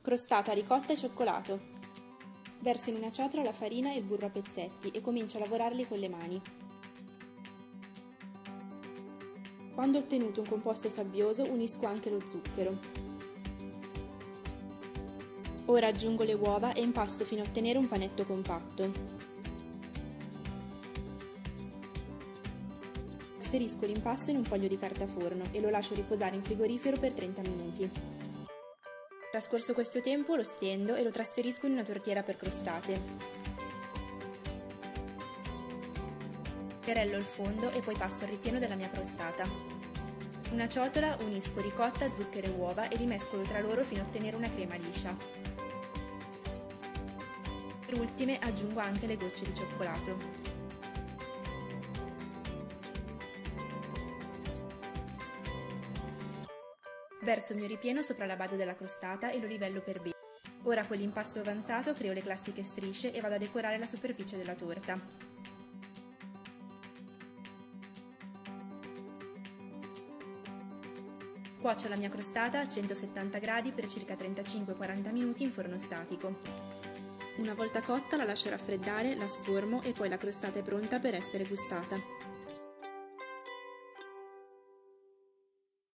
Crostata, ricotta e cioccolato. Verso in una ciotola la farina e il burro a pezzetti e comincio a lavorarli con le mani. Quando ho ottenuto un composto sabbioso unisco anche lo zucchero. Ora aggiungo le uova e impasto fino a ottenere un panetto compatto. Trasferisco l'impasto in un foglio di carta forno e lo lascio riposare in frigorifero per 30 minuti. Trascorso questo tempo lo stendo e lo trasferisco in una tortiera per crostate. Schiarello il fondo e poi passo al ripieno della mia crostata. In una ciotola unisco ricotta, zucchero e uova e li mescolo tra loro fino a ottenere una crema liscia. Per ultime aggiungo anche le gocce di cioccolato. Verso il mio ripieno sopra la base della crostata e lo livello per bene. Ora con l'impasto avanzato creo le classiche strisce e vado a decorare la superficie della torta. Cuocio la mia crostata a 170 gradi per circa 35-40 minuti in forno statico. Una volta cotta la lascio raffreddare, la sformo e poi la crostata è pronta per essere gustata.